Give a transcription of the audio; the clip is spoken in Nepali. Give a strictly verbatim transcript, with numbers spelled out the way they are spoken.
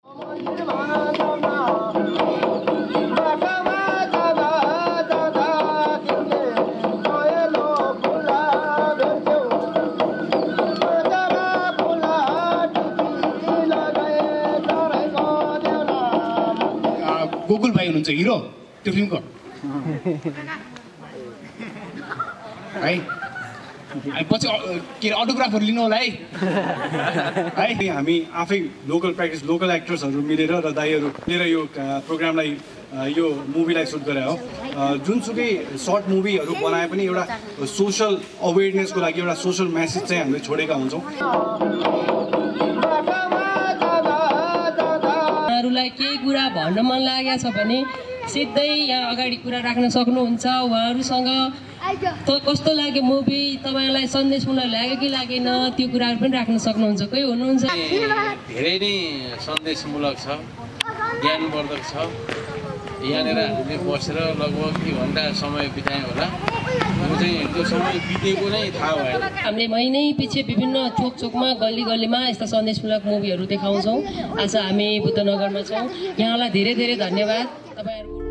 गोकुल भाइ हुनुहुन्छ हिरो त्यो फिल्मको है पछि के अरे अटोग्राफहरू लिनु होला है है हामी आफै लोकल प्र्याक्टिस लोकल एक्टर्सहरू मिलेर र दाइहरू मिलेर यो प्रोग्रामलाई यो मुभीलाई सुट गरे हो। जुनसुकै सर्ट मुभीहरू बनाए पनि एउटा सोसल अवेरनेसको लागि एउटा सोसल मेसेज चाहिँ हामीले छोडेका हुन्छौँ। उहाँहरूलाई केही कुरा भन्न मन लागेको छ भने सिधै यहाँ अगाडि कुरा राख्न सक्नुहुन्छ। उहाँहरूसँग त कस्तो लाग्यो मुभी, तपाईँलाई सन्देशमूलक लाग्यो कि लागेन, त्यो कुराहरू पनि राख्न सक्नुहुन्छ। कोही हुनुहुन्छ? धेरै नै सन्देशमूलक छ, ज्ञानवर्धक छ। यहाँनिर हामीले बसेर लगभग एक घन्टा समय बितायौँ होला, त्यो चाहिँ त्यो समय बितेको नै थाहा भएन। हामीले महिनै पछि विभिन्न चोक चोकमा गल्ली गल्लीमा यस्ता सन्देशमूलक मुभीहरू देखाउँछौँ। आज हामी बुद्धनगरमा छौँ। यहाँलाई धेरै धेरै धन्यवाद। तपाईहरु